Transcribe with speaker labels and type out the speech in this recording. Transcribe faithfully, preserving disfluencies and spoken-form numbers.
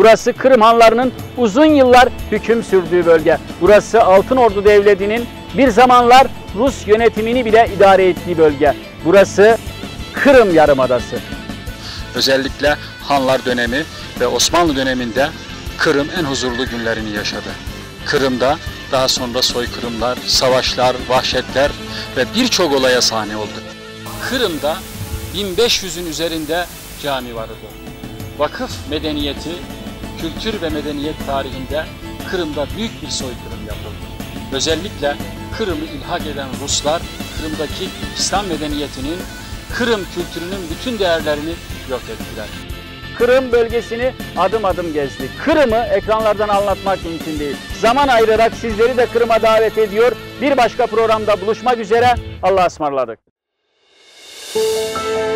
Speaker 1: Burası Kırım Hanlarının uzun yıllar hüküm sürdüğü bölge. Burası Altınordu Devleti'nin bir zamanlar Rus yönetimini bile idare ettiği bölge. Burası Kırım Yarımadası.
Speaker 2: Özellikle Hanlar dönemi ve Osmanlı döneminde Kırım en huzurlu günlerini yaşadı. Kırım'da daha sonra soykırımlar, savaşlar, vahşetler ve birçok olaya sahne oldu. Kırım'da bin beş yüzün üzerinde cami vardı. Vakıf medeniyeti, kültür ve medeniyet tarihinde Kırım'da büyük bir soykırım yapıldı. Özellikle Kırım'ı ilhak eden Ruslar, Kırım'daki İslam medeniyetinin, Kırım kültürünün bütün değerlerini yok ettiler.
Speaker 1: Kırım bölgesini adım adım gezdik. Kırım'ı ekranlardan anlatmak mümkün değil. Zaman ayırarak sizleri de Kırım'a davet ediyor. Bir başka programda buluşmak üzere. Allah'a ısmarladık.